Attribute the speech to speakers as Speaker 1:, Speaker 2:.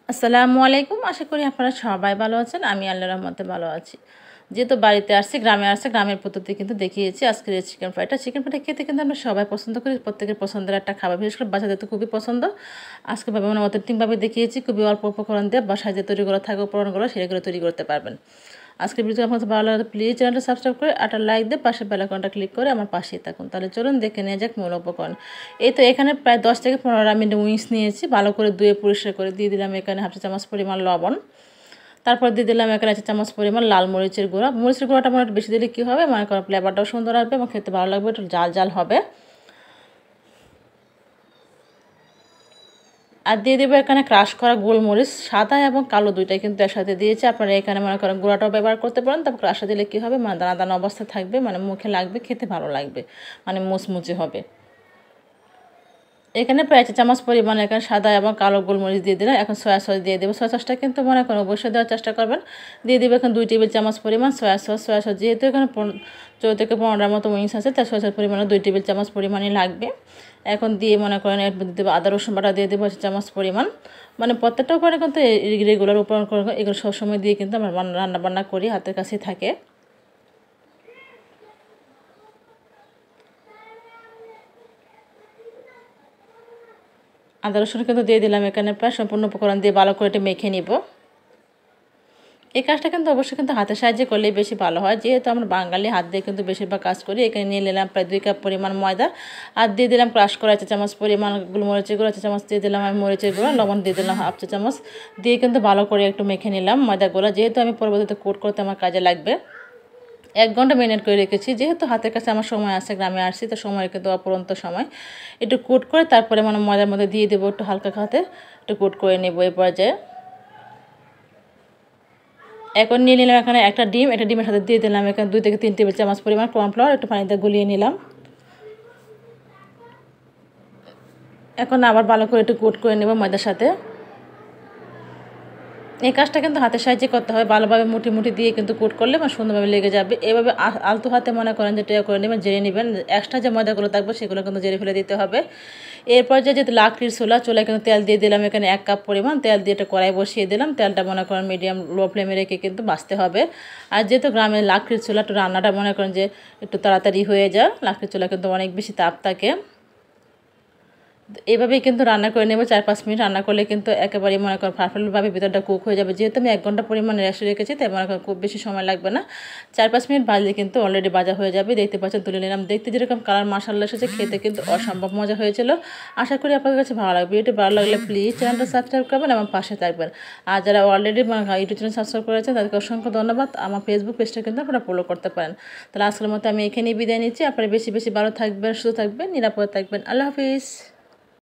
Speaker 1: আসসালামু আলাইকুম। আশা করি আপনারা সবাই ভালো আছেন। আমি আল্লাহর রহমতে ভালো আছি। যেহেতু বাড়িতে আসছি, গ্রামে আসছি, গ্রামের পদ্ধতি কিন্তু দেখিয়েছি আজকের এই চিকেন ফ্রাইটা। চিকেন ফ্রাইটা খেতে কিন্তু আমরা সবাই পছন্দ করি, প্রত্যেকের পছন্দের একটা খাবার, বিশেষ করে বাচ্চাদের তো খুবই পছন্দ। আজকে ভাবে মানে অথেন্টিকভাবে দেখিয়েছি, খুবই অল্প উপকরণ দিয়ে বাসায় যে তৈরি করা থাকে উপকরণগুলো সেগুলো তৈরি করতে পারবেন। আজকের ভিডিও আপনার ভালো লাগলে প্লিজ চ্যানেলটা সাবস্ক্রাইব করে একটা লাইক দিয়ে পাশে বেল আইকনটা ক্লিক করে আমার পাশেই থাকুন। তাহলে চলুন দেখে নিয়ে যাক মূল উপকরণ। এই তো এখানে প্রায় 10 থেকে 15 মিনিট উইংস নিয়েছি, ভালো করে ধুয়ে পরিষ্কার করে দিয়ে দিলাম এখানে হাফ চা চামচ পরিমাণ লবণ। তারপর দিয়ে দিলাম এখানে 1 চা চামচ পরিমাণ লাল মরিচের গুঁড়া। মরিচের গুঁড়াটা মনে একটু বেশি দিলে কী হবে, মনে করেন ফ্লেভারটাও সুন্দর আসবে এবং খেতে ভালো লাগবে, একটু জাল জাল হবে। আর দিয়ে দেবো এখানে ক্রাশ করা গোলমরিচ, সাদা এবং কালো দুইটাই কিন্তু একসাথে দিয়েছি। আপনারা এখানে মনে করেন গুঁড়াটাও ব্যবহার করতে পারেন। তারপর ক্রাশটা দিলে কী হবে, মানে দানা দানা অবস্থা থাকবে, মানে মুখে লাগবে, খেতে ভালো লাগবে, মানে মুচমুচে হবে। এখানে প্রায় 1 চা চামচ পরিমাণে এখানে সাদা এবং কালো গোলমরিচ দিয়ে দিলাম। এখন সয়া সস দিয়ে দেবো। সয়া সসটা কিন্তু মনে করেন অবশ্যই দেওয়ার চেষ্টা করবেন। দিয়ে দেবো এখন 2 টেবিল চামচ পরিমাণ সয়া সস। সয়া সস যেহেতু এখানে 14 থেকে 15টার মতো উইংস আছে, তাই সয়া সস পরিমাণে 2 টেবিল চামচ পরিমাণই লাগবে। এখন দিয়ে মনে করেন এর মধ্যে দেবো আদা রসুন বাটা দিয়ে দেবো 1 চামচ পরিমাণ। মানে প্রত্যেকটা উপকরণ কিন্তু রেগুলার উপকরণ এগুলো সবসময় দিয়ে কিন্তু আমরা রান্না বান্না করি, হাতের কাছেই থাকে। আদা রসুন কিন্তু দিয়ে দিলাম এখানে, প্রায় সম্পূর্ণ উপকরণ দিয়ে ভালো করে এটা মেখে নিব। এই কাজটা কিন্তু অবশ্যই কিন্তু হাতের সাহায্যে করলেই বেশি ভালো হয়, যেহেতু আমরা বাঙালি হাত দিয়ে কিন্তু বেশিরভাগ কাজ করি। এখানে নিয়ে নিলাম প্রায় 2 কাপ পরিমাণ ময়দা, আর দিয়ে দিলাম ক্রাশ করা 1 চা চামচ পরিমাণ গোলমরিচের গুঁড়ো, 1 চা চামচ দিয়ে দিলাম আমি মরিচের গুঁড়ো, লবণ দিয়ে দিলাম হাফ চা চামচ, দিয়ে কিন্তু ভালো করে একটু মেখে নিলাম ময়দাগুলো, যেহেতু আমি পরবর্তীতে কোট করতে আমার কাজে লাগবে। 1 ঘন্টা মেরিনেট করে রেখেছি, যেহেতু হাতের কাছে আমার সময় আছে, গ্রামে আসছি তো সময় কিন্তু অপরন্ত সময়। একটু কোট করে তারপরে মানে ময়দার মধ্যে দিয়ে দেবো, একটু হালকা হাতে একটু কোট করে নেবো এই পর্যায়ে। এখন নিয়ে নিলাম এখানে একটা ডিম, একটা ডিমের সাথে দিয়ে দিলাম এখানে 2 থেকে 3 টেবিল চামচ পরিমাণ কর্নফ্লাওয়ার, একটু পানিতে গুলিয়ে নিলাম। এখন আবার ভালো করে একটু কোট করে নেব ময়দার সাথে। এই কাজটা কিন্তু হাতের সাহায্যে করতে হয়, ভালোভাবে মুঠি মুঠি দিয়ে কিন্তু কোট করলে মানে সুন্দরভাবে লেগে যাবে। এভাবে আলতো হাতে মনে করেন যে ট্রে করে নেবেন, জেরে নেবেন, এক্সট্রা যে ময়দাগুলো থাকবে সেগুলো কিন্তু জেরে ফেলে দিতে হবে। এরপর যেহেতু লাকড়ির চুলায় কিন্তু তেল দিয়ে দিলাম এখানে 1 কাপ পরিমাণ তেল দিয়ে একটা কড়াই বসিয়ে দিলাম। তেলটা মনে করেন মিডিয়াম লো ফ্লেমে রেখে কিন্তু ভাজতে হবে। আর যেহেতু গ্রামের লাকড়ির চুলা, একটু রান্নাটা মনে করেন যে একটু তাড়াতাড়ি হয়ে যায়, লাকড়ির চুলা কিন্তু অনেক বেশি তাপ থাকে। এইভাবেই কিন্তু রান্না করে নেব। 4-5 মিনিট রান্না করলে কিন্তু একেবারেই মনে করেন পারফেক্টভাবে ভিতরটা কুক হয়ে যাবে। যেহেতু আমি 1 ঘন্টা পরিমাণ রেস্ট রেখেছি, তাই মনে করেন খুব বেশি সময় লাগবে না। 4-5 মিনিট ভাজলে কিন্তু অলরেডি ভাজা হয়ে যাবে। দেখতে পাচ্ছেন তুলে নিলাম। দেখতে যেরকম কালার মাশাআল্লাহ এসেছে, খেতে কিন্তু অসম্ভব মজা হয়েছিল। আশা করি আপনাদের কাছে ভালো লাগবে। ভিডিওটি ভালো লাগলে প্লিজ চ্যানেলটা সাবস্ক্রাইব করবেন এবং পাশে থাকবেন। আর যারা অলরেডি ইউটিউব চ্যানেল সাবস্ক্রাইব করেছেন তাদেরকে অসংখ্য ধন্যবাদ। আমার ফেসবুক পেজটা কিন্তু আপনারা ফলো করতে পারেন। তাহলে আজকের মতো আমি এখানেই বিদায় নিচ্ছি। আপনারা বেশি বেশি ভালো থাকবেন, সুস্থ থাকবেন, নিরাপদ থাকবেন। আল্লাহ হাফিজ।